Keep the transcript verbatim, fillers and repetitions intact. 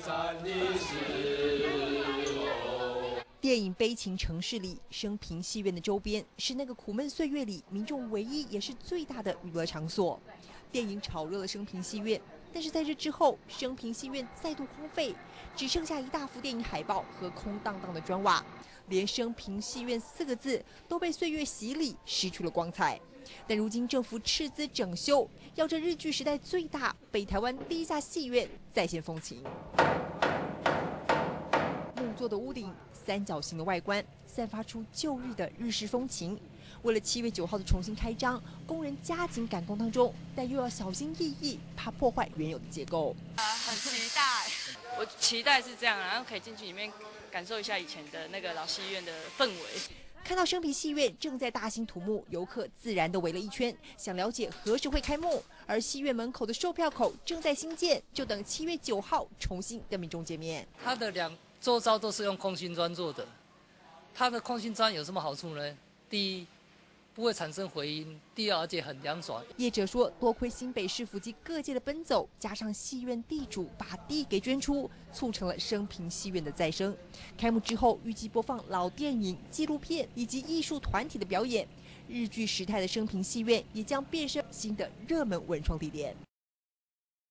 电影《悲情城市》里，升平戏院的周边是那个苦闷岁月里民众唯一也是最大的娱乐场所。电影炒热了升平戏院，但是在这之后，升平戏院再度荒废，只剩下一大幅电影海报和空荡荡的砖瓦，连升平戏院四个字都被岁月洗礼，失去了光彩。但如今政府斥资整修，要这日据时代最大、北台湾第一家戏院再现风情。木做的屋顶，三角形的外观，散发出旧日的日式风情。为了七月九号的重新开张，工人加紧赶工当中，但又要小心翼翼，怕破坏原有的结构。 啊，很期待，我期待是这样，然后可以进去里面感受一下以前的那个老戏院的氛围。 看到升平戏院正在大兴土木，游客自然都围了一圈，想了解何时会开幕。而戏院门口的售票口正在兴建，就等七月九号重新跟民众见面。 它的两周遭都是用空心砖做的，它的空心砖有什么好处呢？第一，不会产生回音；第二，而且很凉爽。业者说，多亏新北市府及各界的奔走，加上戏院地主把地给捐出，促成了升平戏院的再生。开幕之后，预计播放老电影、纪录片以及艺术团体的表演。日据时态的升平戏院也将变身新的热门文创地点。